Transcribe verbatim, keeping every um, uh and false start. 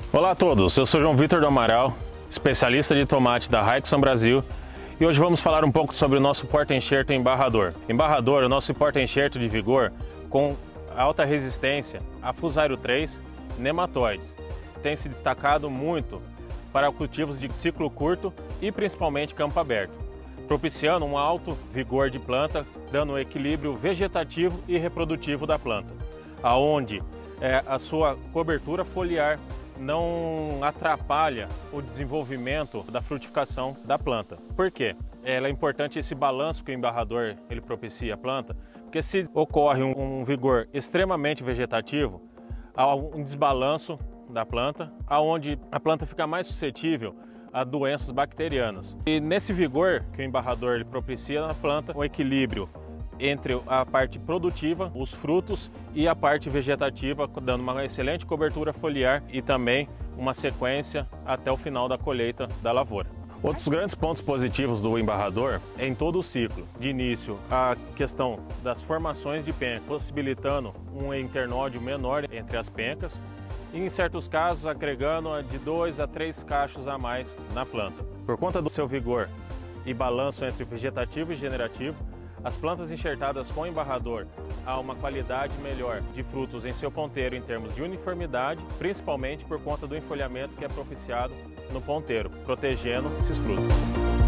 Olá a todos, eu sou João Vitor do Amaral, especialista de tomate da Raikkonen Brasil, e hoje vamos falar um pouco sobre o nosso porta-enxerto embarrador. Embarrador é o nosso porta-enxerto de vigor com alta resistência a Fusarium três nematóides. Tem se destacado muito para cultivos de ciclo curto e principalmente campo aberto, propiciando um alto vigor de planta, dando um equilíbrio vegetativo e reprodutivo da planta, aonde é, a sua cobertura foliar não atrapalha o desenvolvimento da frutificação da planta. Por quê? É importante esse balanço que o embarrador ele propicia à planta, porque se ocorre um, um vigor extremamente vegetativo, há um desbalanço da planta, aonde a planta fica mais suscetível a doenças bacterianas. E nesse vigor que o embarrador ele propicia na planta, o equilíbrio entre a parte produtiva, os frutos, e a parte vegetativa, dando uma excelente cobertura foliar e também uma sequência até o final da colheita da lavoura. Outros grandes pontos positivos do embarrador é em todo o ciclo. De início, a questão das formações de penca, possibilitando um internódio menor entre as pencas e, em certos casos, agregando de dois a três cachos a mais na planta. Por conta do seu vigor e balanço entre vegetativo e generativo, as plantas enxertadas com embarrador há uma qualidade melhor de frutos em seu ponteiro em termos de uniformidade, principalmente por conta do enfolhamento que é propiciado no ponteiro, protegendo esses frutos.